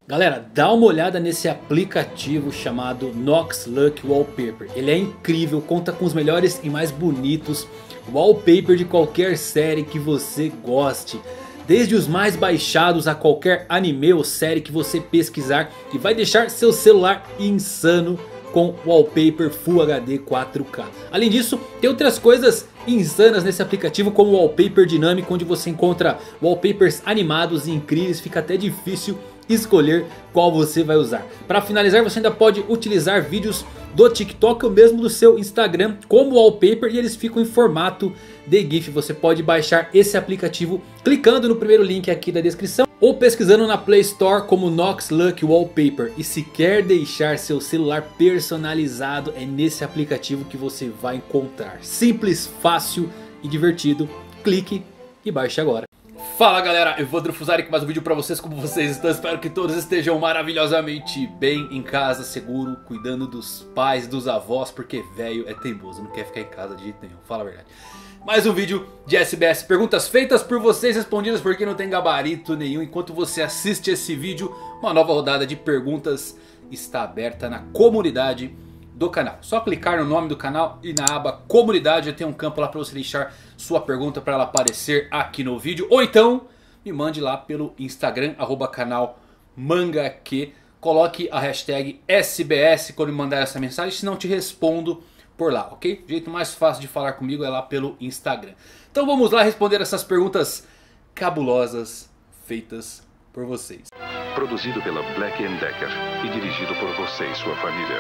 Galera, dá uma olhada nesse aplicativo chamado Nox Luck Wallpaper. Ele é incrível, conta com os melhores e mais bonitos wallpaper de qualquer série que você goste. Desde os mais baixados a qualquer anime ou série que você pesquisar. E vai deixar seu celular insano com wallpaper Full HD 4K. Além disso, tem outras coisas insanas nesse aplicativo, como o wallpaper dinâmico, onde você encontra wallpapers animados e incríveis. Fica até difícil escolher qual você vai usar. Para finalizar, você ainda pode utilizar vídeos do TikTok ou mesmo do seu Instagram como wallpaper, e eles ficam em formato de GIF. Você pode baixar esse aplicativo clicando no primeiro link aqui da descrição ou pesquisando na Play Store como Nox Luck Wallpaper. E se quer deixar seu celular personalizado, é nesse aplicativo que você vai encontrar. Simples, fácil e divertido. Clique e baixe agora. Fala galera, Evandro Fusari com mais um vídeo pra vocês. Como vocês estão? Espero que todos estejam maravilhosamente bem em casa, seguro, cuidando dos pais, dos avós, porque velho é teimoso, não quer ficar em casa de jeito nenhum, fala a verdade. Mais um vídeo de SBS, perguntas feitas por vocês, respondidas por quem não tem gabarito nenhum. Enquanto você assiste esse vídeo, uma nova rodada de perguntas está aberta na comunidade do canal. Só clicar no nome do canal e na aba comunidade já tem um campo lá para você deixar sua pergunta para ela aparecer aqui no vídeo. Ou então me mande lá pelo Instagram, @canal Mangaque. Coloque a hashtag SBS quando me mandar essa mensagem, senão te respondo por lá, ok? O jeito mais fácil de falar comigo é lá pelo Instagram. Então vamos lá responder essas perguntas cabulosas feitas por vocês. Produzido pela Black & Decker e dirigido por você e sua família.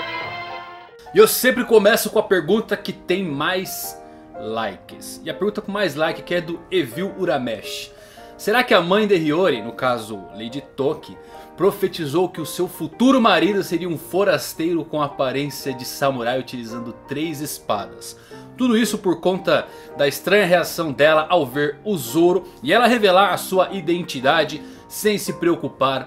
E eu sempre começo com a pergunta que tem mais likes. E a pergunta com mais like que é do Evil Uramesh. Será que a mãe de Hiyori, no caso Lady Toki, profetizou que o seu futuro marido seria um forasteiro com aparência de samurai utilizando 3 espadas? Tudo isso por conta da estranha reação dela ao ver o Zoro e ela revelar a sua identidade sem se preocupar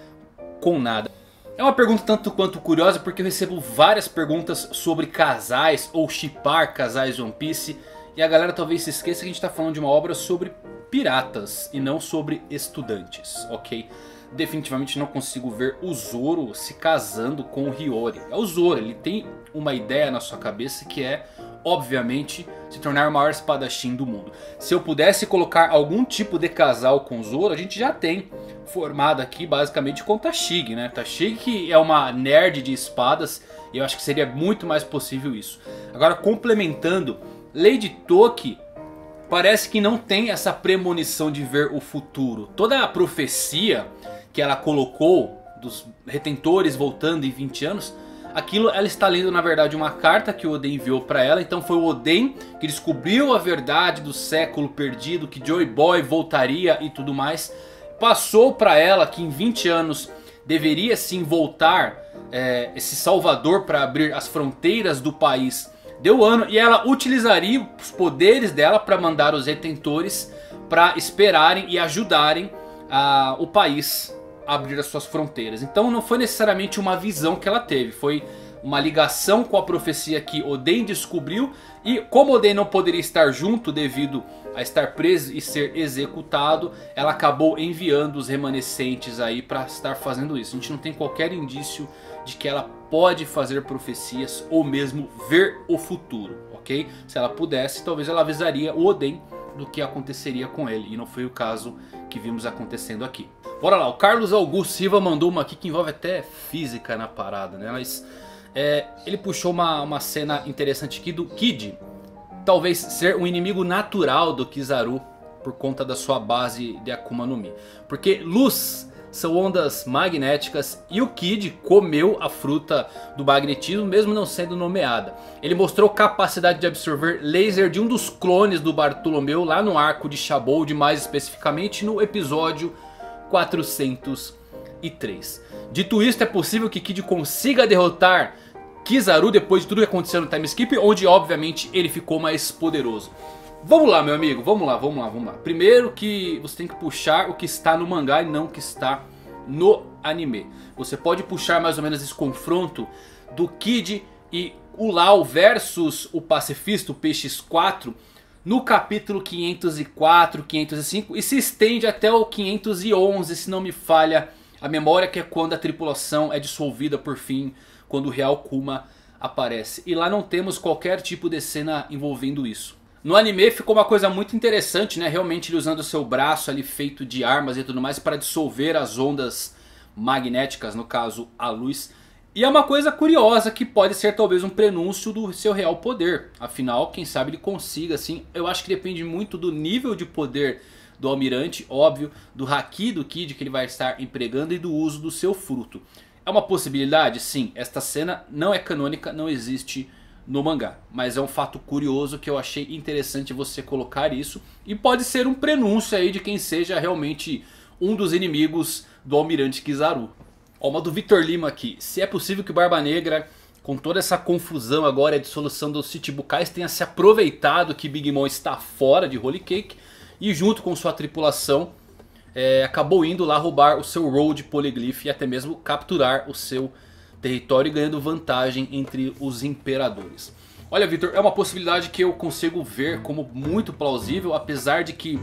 com nada. É uma pergunta tanto quanto curiosa, porque eu recebo várias perguntas sobre casais ou shippar casais One Piece. E a galera talvez se esqueça que a gente está falando de uma obra sobre piratas e não sobre estudantes, ok? Definitivamente não consigo ver o Zoro se casando com o Hiyori. É o Zoro, ele tem uma ideia na sua cabeça que é, obviamente, se tornar o maior espadachim do mundo. Se eu pudesse colocar algum tipo de casal com o Zoro, a gente já tem formado aqui basicamente com Tashigi, né? Tashigi que é uma nerd de espadas e eu acho que seria muito mais possível isso. Agora, complementando, Lady Toki parece que não tem essa premonição de ver o futuro. Toda a profecia que ela colocou dos retentores voltando em 20 anos, aquilo ela está lendo na verdade uma carta que o Oden enviou para ela. Então foi o Oden que descobriu a verdade do século perdido, que Joy Boy voltaria e tudo mais. Passou para ela que em 20 anos deveria sim voltar esse salvador para abrir as fronteiras do país de Wano. E ela utilizaria os poderes dela para mandar os retentores para esperarem e ajudarem o país a abrir as suas fronteiras. Então não foi necessariamente uma visão que ela teve, foi uma ligação com a profecia que Oden descobriu. E como Oden não poderia estar junto devido a estar preso e ser executado, ela acabou enviando os remanescentes aí para estar fazendo isso. A gente não tem qualquer indício de que ela pode fazer profecias ou mesmo ver o futuro, ok? Se ela pudesse, talvez ela avisaria o Oden do que aconteceria com ele. E não foi o caso que vimos acontecendo aqui. Bora lá, o Carlos Augusto Silva mandou uma aqui que envolve até física na parada, né? Mas ele puxou uma cena interessante aqui do Kid talvez ser um inimigo natural do Kizaru por conta da sua base de Akuma no Mi. Porque luz são ondas magnéticas e o Kid comeu a fruta do magnetismo mesmo não sendo nomeada. Ele mostrou capacidade de absorver laser de um dos clones do Bartolomeu lá no arco de Shabold, mais especificamente no episódio 403. Dito isto, é possível que Kid consiga derrotar Kizaru depois de tudo que aconteceu no time skip, onde obviamente ele ficou mais poderoso. Vamos lá, meu amigo, vamos lá. Primeiro que você tem que puxar o que está no mangá e não o que está no anime. Você pode puxar mais ou menos esse confronto do Kid e o Lau versus o pacifista, o PX4, no capítulo 504, 505 e se estende até o 511, se não me falha A memória, que é quando a tripulação é dissolvida por fim, quando o Real Kuma aparece. E lá não temos qualquer tipo de cena envolvendo isso. No anime ficou uma coisa muito interessante, né? Realmente ele usando o seu braço ali feito de armas e tudo mais para dissolver as ondas magnéticas, no caso a luz. E é uma coisa curiosa que pode ser talvez um prenúncio do seu real poder. Afinal, quem sabe ele consiga assim. Eu acho que depende muito do nível de poder do almirante, óbvio, do haki do Kid que ele vai estar empregando e do uso do seu fruto. É uma possibilidade? Sim. Esta cena não é canônica, não existe no mangá. Mas é um fato curioso que eu achei interessante você colocar isso. E pode ser um prenúncio aí de quem seja realmente um dos inimigos do Almirante Kizaru. Ó, uma do Victor Lima aqui. Se é possível que o Barba Negra, com toda essa confusão agora e a dissolução dos Chichibukais, tenha se aproveitado que Big Mom está fora de Holy Cake e junto com sua tripulação acabou indo lá roubar o seu Road Polyglyph e até mesmo capturar o seu território, ganhando vantagem entre os imperadores. Olha, Victor, é uma possibilidade que eu consigo ver como muito plausível, apesar de que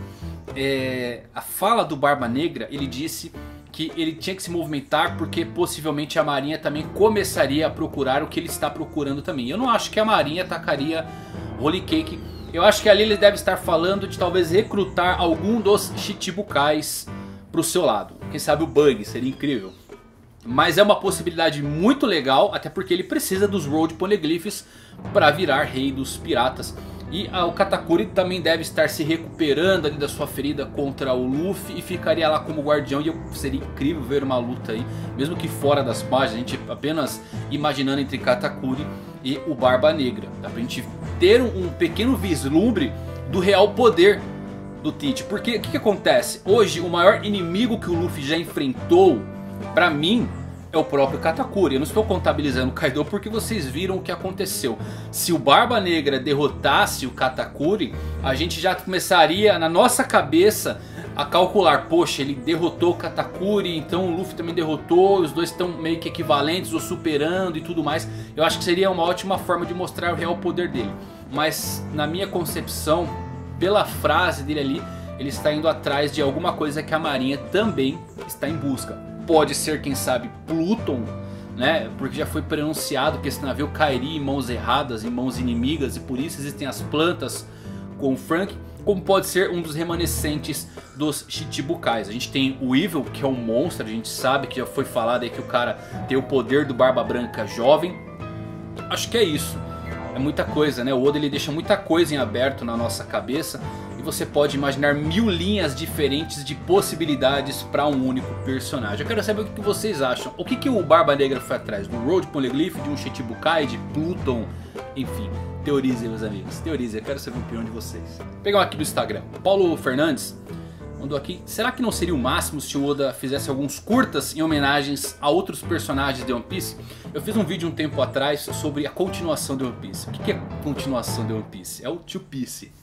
a fala do Barba Negra, ele disse que ele tinha que se movimentar porque possivelmente a marinha também começaria a procurar o que ele está procurando também. Eu não acho que a marinha atacaria Holy Cake. Eu acho que ali ele deve estar falando de talvez recrutar algum dos Chichibukais para o seu lado. Quem sabe o Bug, seria incrível. Mas é uma possibilidade muito legal, até porque ele precisa dos Road Polyglyphs para virar rei dos piratas. E o Katakuri também deve estar se recuperando ali da sua ferida contra o Luffy e ficaria lá como guardião. E seria incrível ver uma luta aí, mesmo que fora das páginas, a gente apenas imaginando entre Katakuri e o Barba Negra. Dá pra gente ter um pequeno vislumbre do real poder do Tite. Porque o que acontece? Hoje o maior inimigo que o Luffy já enfrentou, pra mim, é o próprio Katakuri. Eu não estou contabilizando o Kaido porque vocês viram o que aconteceu. Se o Barba Negra derrotasse o Katakuri, a gente já começaria na nossa cabeça a calcular: poxa, ele derrotou o Katakuri, então o Luffy também derrotou, os dois estão meio que equivalentes ou superando e tudo mais. Eu acho que seria uma ótima forma de mostrar o real poder dele. Mas na minha concepção, pela frase dele ali, ele está indo atrás de alguma coisa que a marinha também está em busca. Pode ser, quem sabe, Pluton, né? Porque já foi pronunciado que esse navio cairia em mãos erradas, em mãos inimigas, e por isso existem as plantas com o Frank. Como pode ser um dos remanescentes dos Chichibukais. A gente tem o Evil, que é um monstro. A gente sabe que já foi falado aí que o cara tem o poder do Barba Branca jovem. Acho que é isso. É muita coisa, né? O Oda ele deixa muita coisa em aberto na nossa cabeça. E você pode imaginar 1000 linhas diferentes de possibilidades para um único personagem. Eu quero saber o que vocês acham. O que o Barba Negra foi atrás? Do Road Polyglyph, de um Chichibukai, de Pluton? Enfim, teorizem, meus amigos. Teorizem, eu quero saber a opinião de vocês. Vou pegar um aqui do Instagram. Paulo Fernandes mandou aqui: será que não seria o máximo se o Oda fizesse alguns curtas em homenagens a outros personagens de One Piece? Eu fiz um vídeo um tempo atrás sobre a continuação de One Piece. O que é a continuação de One Piece? É o Two Piece.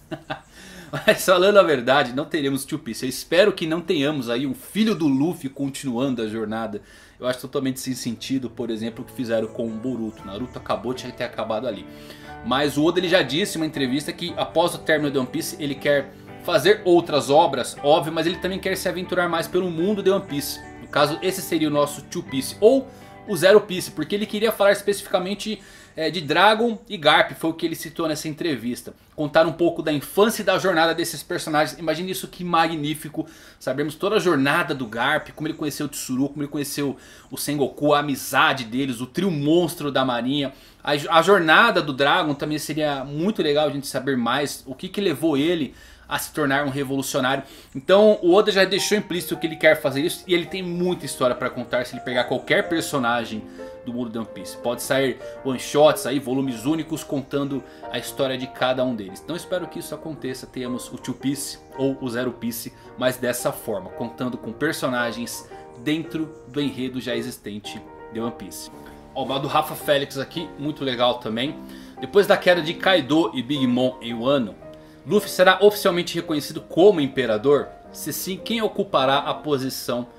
Mas falando a verdade, não teremos Two Piece. Eu espero que não tenhamos aí um filho do Luffy continuando a jornada. Eu acho totalmente sem sentido, por exemplo, o que fizeram com o Boruto. Naruto acabou, tinha que ter acabado ali. Mas o Oda ele já disse em uma entrevista que após o término de One Piece ele quer fazer outras obras, óbvio, mas ele também quer se aventurar mais pelo mundo de One Piece. No caso, esse seria o nosso Two Piece ou o Zero Piece, porque ele queria falar especificamente de Dragon e Garp, foi o que ele citou nessa entrevista. Contar um pouco da infância e da jornada desses personagens. Imagine isso, que magnífico. Sabermos toda a jornada do Garp, como ele conheceu o Tsuru, como ele conheceu o Sengoku, a amizade deles, o trio monstro da marinha. A jornada do Dragon também seria muito legal a gente saber mais. O que levou ele a se tornar um revolucionário. Então o Oda já deixou implícito que ele quer fazer isso. E ele tem muita história para contar se ele pegar qualquer personagem do mundo de One Piece. Pode sair one shots aí, volumes únicos contando a história de cada um deles. Então espero que isso aconteça. Tenhamos o Two Piece ou o Zero Piece, mas dessa forma, contando com personagens dentro do enredo já existente de One Piece. Ó, o do Rafa Félix aqui, muito legal também. Depois da queda de Kaido e Big Mom em Wano, Luffy será oficialmente reconhecido como imperador? Se sim, quem ocupará a posição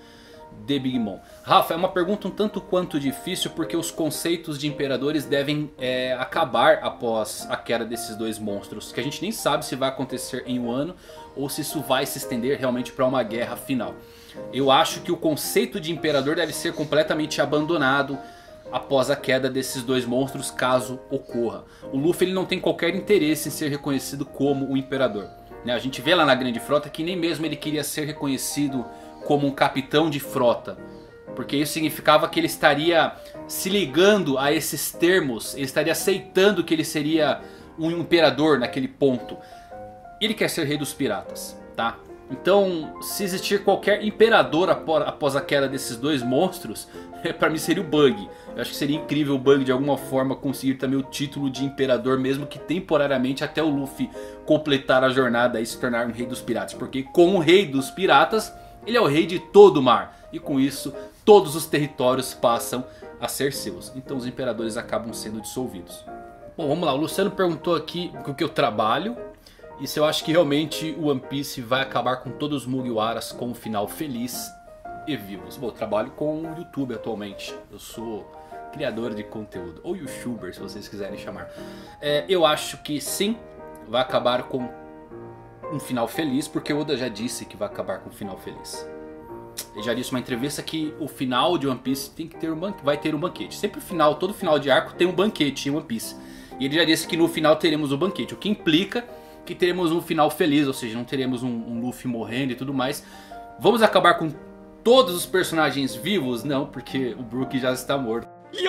The Big Mom. Rafa, é uma pergunta um tanto quanto difícil porque os conceitos de imperadores devem acabar após a queda desses dois monstros. Que a gente nem sabe se vai acontecer em um ano ou se isso vai se estender realmente para uma guerra final. Eu acho que o conceito de imperador deve ser completamente abandonado após a queda desses dois monstros, caso ocorra. O Luffy ele não tem qualquer interesse em ser reconhecido como o imperador. A gente vê lá na Grande Frota que nem mesmo ele queria ser reconhecido como um capitão de frota, porque isso significava que ele estaria se ligando a esses termos, ele estaria aceitando que ele seria um imperador naquele ponto. Ele quer ser rei dos piratas, tá? Então, se existir qualquer imperador após a queda desses dois monstros, pra mim seria o Bug. Eu acho que seria incrível o Bug de alguma forma conseguir também o título de imperador, mesmo que temporariamente, até o Luffy completar a jornada e se tornar um rei dos piratas. Porque com o rei dos piratas, ele é o rei de todo o mar. E com isso, todos os territórios passam a ser seus. Então os imperadores acabam sendo dissolvidos. Bom, vamos lá. O Luciano perguntou aqui com o que eu trabalho. E se eu acho que realmente o One Piece vai acabar com todos os Mugiwaras com um final feliz e vivos. Bom, eu trabalho com o YouTube atualmente. Eu sou criador de conteúdo. Ou YouTuber, se vocês quiserem chamar. Eu acho que sim, vai acabar com um final feliz, porque o Oda já disse que vai acabar com um final feliz. Ele já disse em uma entrevista que o final de One Piece tem que ter vai ter um banquete. Sempre o final, todo final de arco tem um banquete em One Piece. E ele já disse que no final teremos o banquete, o que implica que teremos um final feliz, ou seja, não teremos um Luffy morrendo e tudo mais. Vamos acabar com todos os personagens vivos? Não, porque o Brook já está morto.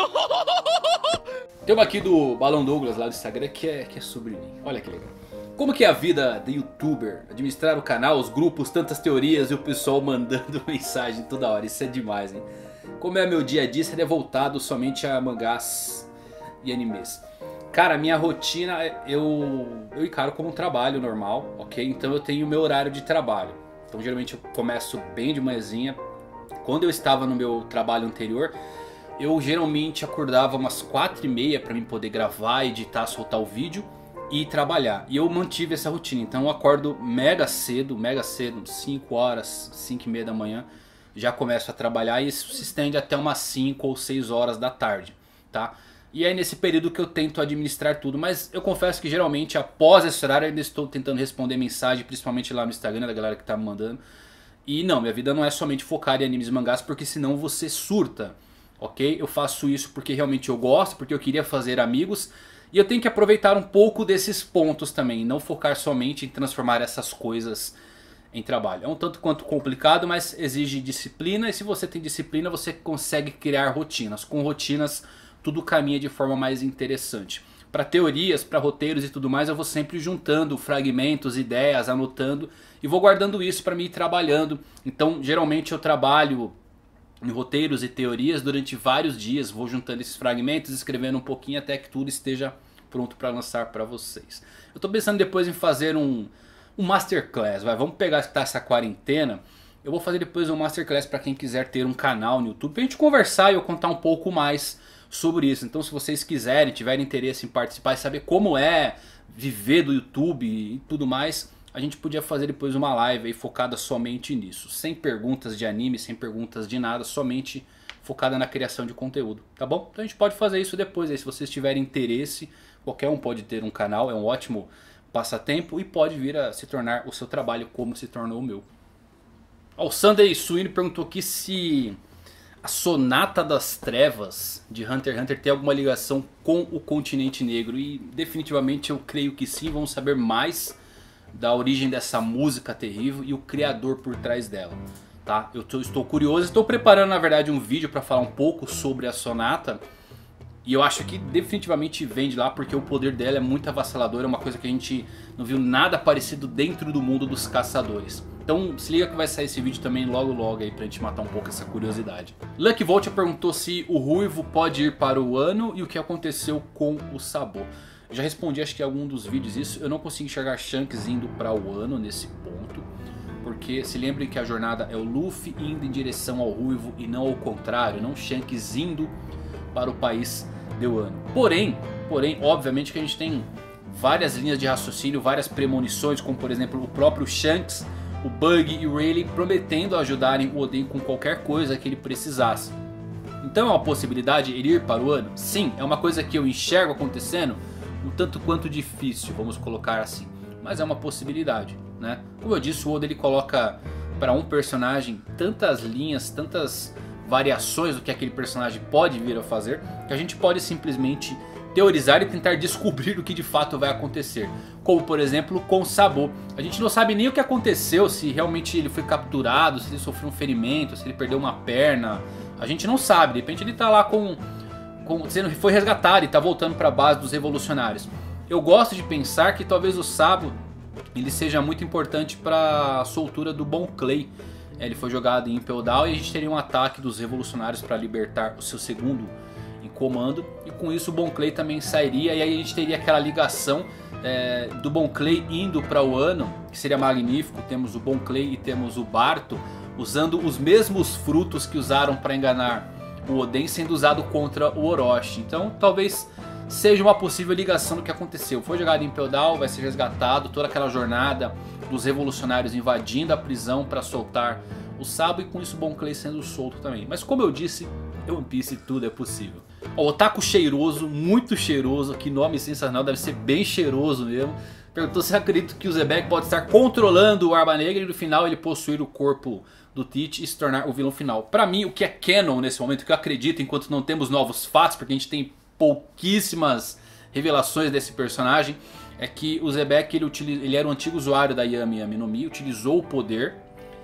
Tem uma aqui do Balão Douglas lá do Instagram que é sobre mim. Olha que legal. Como que é a vida de youtuber? Administrar o canal, os grupos, tantas teorias e o pessoal mandando mensagem toda hora. Isso é demais, hein? Como é meu dia a dia, seria voltado somente a mangás e animes. Cara, minha rotina eu encaro como um trabalho normal, ok? Então eu tenho o meu horário de trabalho. Então geralmente eu começo bem de manhãzinha. Quando eu estava no meu trabalho anterior, eu geralmente acordava umas 4h30 para mim poder gravar, editar, soltar o vídeo e trabalhar. E eu mantive essa rotina, então eu acordo mega cedo, 5 horas, 5h30 da manhã. Já começo a trabalhar e isso se estende até umas 5 ou 6 horas da tarde, tá? E é nesse período que eu tento administrar tudo. Mas eu confesso que geralmente após esse horário eu ainda estou tentando responder mensagem, principalmente lá no Instagram da galera que tá me mandando. E não, minha vida não é somente focar em animes e mangás, porque senão você surta, ok? Eu faço isso porque realmente eu gosto, porque eu queria fazer amigos. E eu tenho que aproveitar um pouco desses pontos também, não focar somente em transformar essas coisas em trabalho. É um tanto quanto complicado, mas exige disciplina. E se você tem disciplina, você consegue criar rotinas. Com rotinas tudo caminha de forma mais interessante. Para teorias, para roteiros e tudo mais, eu vou sempre juntando fragmentos, ideias, anotando e vou guardando isso para mim ir trabalhando. Então geralmente eu trabalho em roteiros e teorias durante vários dias, vou juntando esses fragmentos, escrevendo um pouquinho até que tudo esteja pronto para lançar para vocês. Eu estou pensando depois em fazer um masterclass, vamos pegar essa quarentena. Eu vou fazer depois um masterclass para quem quiser ter um canal no YouTube, para a gente conversar e eu contar um pouco mais sobre isso. Então se vocês quiserem, tiverem interesse em participar e saber como é viver do YouTube e tudo mais, a gente podia fazer depois uma live aí focada somente nisso. Sem perguntas de anime, sem perguntas de nada, somente focada na criação de conteúdo, tá bom? Então a gente pode fazer isso depois aí, se vocês tiverem interesse. Qualquer um pode ter um canal, é um ótimo passatempo e pode vir a se tornar o seu trabalho como se tornou o meu. O Sunday Sweeney perguntou aqui se a Sonata das Trevas de Hunter x Hunter tem alguma ligação com o continente negro. E definitivamente eu creio que sim. Vamos saber mais da origem dessa música terrível e o criador por trás dela, tá? Eu estou curioso, estou preparando na verdade um vídeo para falar um pouco sobre a Sonata. E eu acho que definitivamente vem de lá, porque o poder dela é muito avassalador. É uma coisa que a gente não viu nada parecido dentro do mundo dos caçadores. Então se liga que vai sair esse vídeo também logo aí pra gente matar um pouco essa curiosidade. Lucky Volt perguntou se o Ruivo pode ir para o Ano e o que aconteceu com o Sabo. Eu já respondi acho que em algum dos vídeos isso. Eu não consigo enxergar Shanks indo para o Ano nesse ponto. Porque se lembrem que a jornada é o Luffy indo em direção ao Ruivo e não ao contrário. Não Shanks indo para o país de Wano. Porém, obviamente que a gente tem várias linhas de raciocínio, várias premonições, como por exemplo o próprio Shanks o Bug e o Rayleigh prometendo ajudarem o Oden com qualquer coisa que ele precisasse. Então é uma possibilidade ele ir para o Wano? Sim, é uma coisa que eu enxergo acontecendo um tanto quanto difícil, vamos colocar assim. Mas é uma possibilidade, né? Como eu disse, o Oda ele coloca para um personagem tantas linhas, tantas variações do que aquele personagem pode vir a fazer, que a gente pode simplesmente teorizar e tentar descobrir o que de fato vai acontecer. Como por exemplo com Sabo. A gente não sabe nem o que aconteceu, se realmente ele foi capturado, se ele sofreu um ferimento, se ele perdeu uma perna. A gente não sabe, de repente ele tá lá foi resgatado e tá voltando para a base dos revolucionários. Eu gosto de pensar que talvez o Sabo ele seja muito importante para a soltura do Bon Clay. Ele foi jogado em Impel Down e a gente teria um ataque dos revolucionários para libertar o seu segundo em comando. E com isso o Bon Clay também sairia e aí a gente teria aquela ligação do Bon Clay indo para o Wano, que seria magnífico. Temos o Bon Clay e temos o Barto usando os mesmos frutos que usaram para enganar o Oden sendo usado contra o Orochi. Então talvez seja uma possível ligação do que aconteceu. Foi jogado em Impel Down, vai ser resgatado, toda aquela jornada dos revolucionários invadindo a prisão para soltar o Sabo e com isso o Bon Clay sendo solto também. Mas como eu disse, em One Piece tudo é possível. O Otaku Cheiroso, muito cheiroso, que nome sensacional, deve ser bem cheiroso mesmo. Perguntou se acredito que o Zebek pode estar controlando o Barba Negra e no final ele possuir o corpo do Tite e se tornar o vilão final. Pra mim, o que é canon nesse momento, o que eu acredito enquanto não temos novos fatos, porque a gente tem pouquíssimas revelações desse personagem, é que o Zebek ele era um antigo usuário da Yami Yami no Mi, utilizou o poder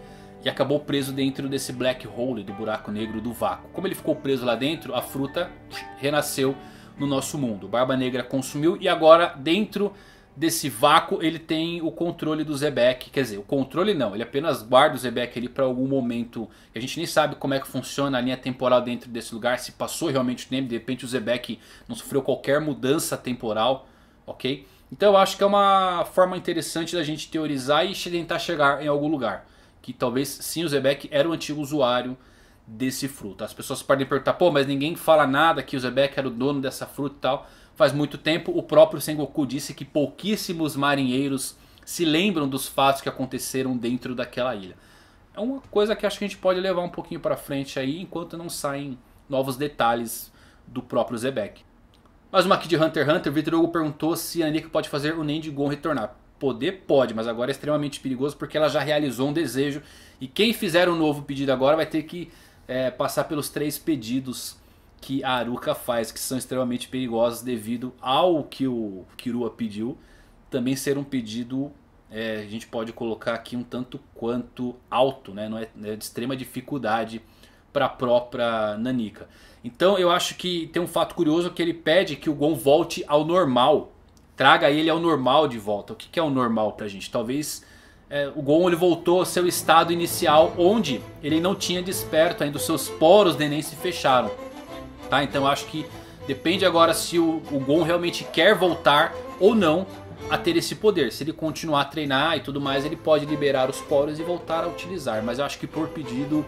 e acabou preso dentro desse Black Hole, do buraco negro do vácuo. Como ele ficou preso lá dentro, a fruta renasceu no nosso mundo. Barba Negra consumiu e agora dentro desse vácuo ele tem o controle do Zebek. Quer dizer, o controle não, ele apenas guarda o Zebek ali para algum momento. A gente nem sabe como é que funciona a linha temporal dentro desse lugar. Se passou realmente o tempo, de repente o Zebek não sofreu qualquer mudança temporal, ok? Então eu acho que é uma forma interessante da gente teorizar e tentar chegar em algum lugar. Que talvez sim o Zebek era o antigo usuário desse fruto. As pessoas podem perguntar, pô, mas ninguém fala nada que o Zebek era o dono dessa fruta e tal. Faz muito tempo, o próprio Sengoku disse que pouquíssimos marinheiros se lembram dos fatos que aconteceram dentro daquela ilha. É uma coisa que acho que a gente pode levar um pouquinho para frente aí, enquanto não saem novos detalhes do próprio Zebek. Mais uma aqui de Hunter x Hunter, o Vitor Hugo perguntou se a Nika pode fazer o Nen Gon retornar. Poder pode, mas agora é extremamente perigoso porque ela já realizou um desejo. E quem fizer um novo pedido agora vai ter que passar pelos 3 pedidos que a Aruka faz, que são extremamente perigosos devido ao que o Killua pediu. Também ser um pedido, a gente pode colocar aqui um tanto quanto alto, né? Não é de extrema dificuldade para a própria Nanika. Então eu acho que tem um fato curioso que ele pede que o Gon volte ao normal. Traga ele ao normal de volta. O que é o normal pra gente? Talvez o Gon ele voltou ao seu estado inicial, onde ele não tinha desperto ainda, os seus poros de Enem se fecharam. Tá? Então eu acho que depende agora se o Gon realmente quer voltar ou não a ter esse poder. Se ele continuar a treinar e tudo mais, ele pode liberar os poros e voltar a utilizar. Mas eu acho que por pedido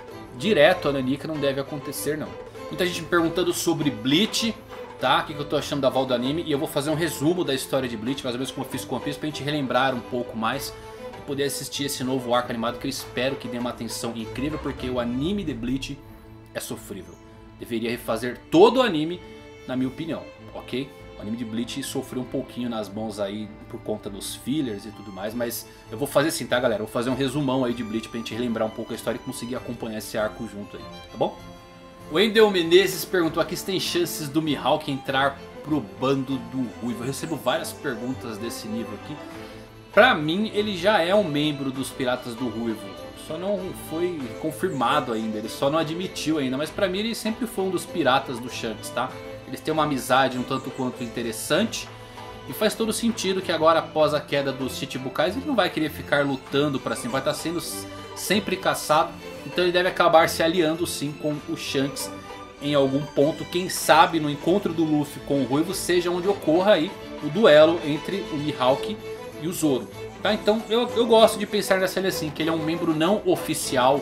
direto a Nanika não deve acontecer não. Muita gente me perguntando sobre Bleach, tá? O que eu tô achando da volta do anime. E eu vou fazer um resumo da história de Bleach, mais ou menos como eu fiz com One Piece, pra gente relembrar um pouco mais e poder assistir esse novo arco animado que eu espero que dê uma atenção incrível, porque o anime de Bleach é sofrível. Deveria refazer todo o anime, na minha opinião, ok? O anime de Bleach sofreu um pouquinho nas mãos aí por conta dos fillers e tudo mais, mas eu vou fazer assim, tá galera? Eu vou fazer um resumão aí de Bleach pra gente relembrar um pouco a história e conseguir acompanhar esse arco junto aí, tá bom? O Wendel Menezes perguntou aqui se tem chances do Mihawk entrar pro bando do Ruivo. Eu recebo várias perguntas desse nível aqui. Pra mim, ele já é um membro dos Piratas do Ruivo. Só não foi confirmado ainda, ele só não admitiu ainda. Mas pra mim ele sempre foi um dos piratas do Shanks, tá? Eles têm uma amizade um tanto quanto interessante. E faz todo sentido que agora, após a queda dos Chichibukais, ele não vai querer ficar lutando pra cima. Vai estar sendo sempre caçado. Então ele deve acabar se aliando sim com o Shanks em algum ponto. Quem sabe no encontro do Luffy com o Ruivo seja onde ocorra aí o duelo entre o Mihawk e o Zoro. Tá? Então eu gosto de pensar nessa ele assim, que ele é um membro não oficial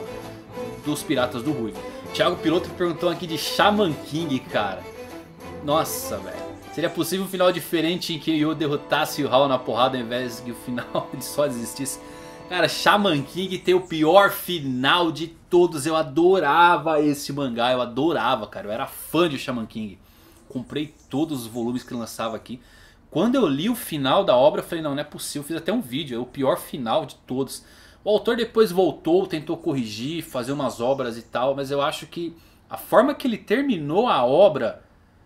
dos Piratas do Ruivo. Thiago Piloto perguntou aqui de Shaman King, cara. Nossa, velho. Seria possível um final diferente em que o Yo derrotasse o Hall na porrada ao invés de que o final ele só existisse? Cara, Shaman King tem o pior final de todos. Eu adorava esse mangá, eu adorava, cara. Eu era fã de Shaman King. Comprei todos os volumes que lançava aqui. Quando eu li o final da obra, eu falei, não é possível. Eu fiz até um vídeo, é o pior final de todos. O autor depois voltou, tentou corrigir, fazer umas obras e tal. Mas eu acho que a forma que ele terminou a obra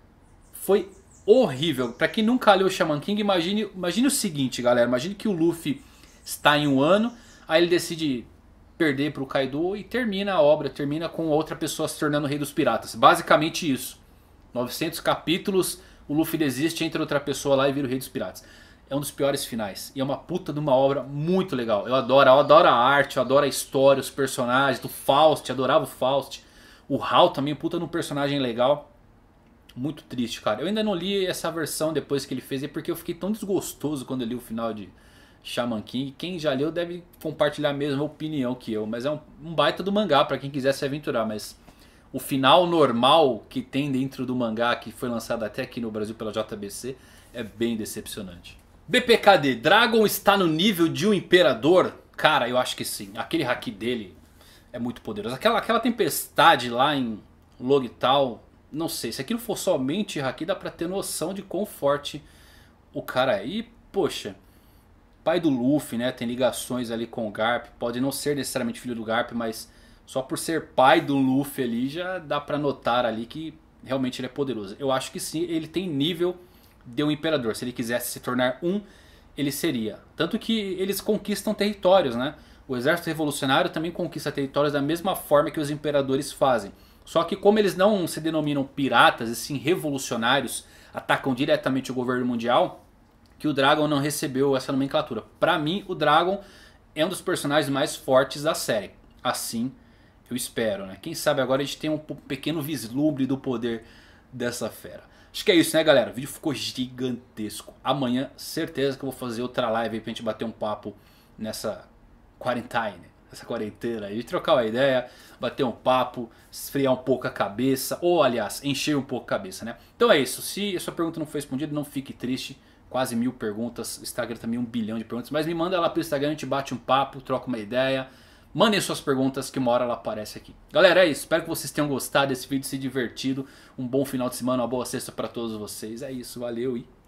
foi horrível. Pra quem nunca leu o Shaman King, imagine o seguinte, galera. Imagine que o Luffy está em um ano, aí ele decide perder pro Kaido e termina a obra. Termina com outra pessoa se tornando o rei dos piratas. Basicamente isso. 900 capítulos, o Luffy desiste, entra outra pessoa lá e vira o rei dos piratas. É um dos piores finais. E é uma puta de uma obra muito legal. Eu adoro a arte, eu adoro a história, os personagens. Do Faust, adorava o Faust. O Hal também, puta de um personagem legal. Muito triste, cara. Eu ainda não li essa versão depois que ele fez, é porque eu fiquei tão desgostoso quando eu li o final de Shaman King. Quem já leu deve compartilhar a mesma opinião que eu. Mas é um baita do mangá pra quem quiser se aventurar. Mas o final normal que tem dentro do mangá, que foi lançado até aqui no Brasil pela JBC, é bem decepcionante. BPKD, Dragon está no nível de um imperador? Cara, eu acho que sim. Aquele haki dele é muito poderoso. Aquela tempestade lá em Logital, não sei. Se aquilo for somente haki, dá pra ter noção de quão forte o cara é. E, poxa, pai do Luffy, né? Tem ligações ali com o Garp. Pode não ser necessariamente filho do Garp, mas só por ser pai do Luffy ali já dá pra notar ali que realmente ele é poderoso. Eu acho que sim, ele tem nível de um imperador. Se ele quisesse se tornar um, ele seria. Tanto que eles conquistam territórios, né? O exército revolucionário também conquista territórios da mesma forma que os imperadores fazem. Só que como eles não se denominam piratas e sim revolucionários, atacam diretamente o governo mundial, que o Dragon não recebeu essa nomenclatura. Pra mim, o Dragon é um dos personagens mais fortes da série. Assim, eu espero, né? Quem sabe agora a gente tem um pequeno vislumbre do poder dessa fera. Acho que é isso, né, galera? O vídeo ficou gigantesco. Amanhã, certeza que eu vou fazer outra live aí pra gente bater um papo nessa quarentena, essa quarentena aí. Trocar uma ideia, bater um papo, esfriar um pouco a cabeça. Ou, aliás, encher um pouco a cabeça, né? Então é isso. Se a sua pergunta não foi respondida, não fique triste. Quase 1000 perguntas. Instagram também 1 bilhão de perguntas. Mas me manda lá pro Instagram, a gente bate um papo, troca uma ideia. Mandem suas perguntas que uma hora ela aparece aqui. Galera, é isso. Espero que vocês tenham gostado desse vídeo, se divertido. Um bom final de semana, uma boa sexta pra todos vocês. É isso, valeu e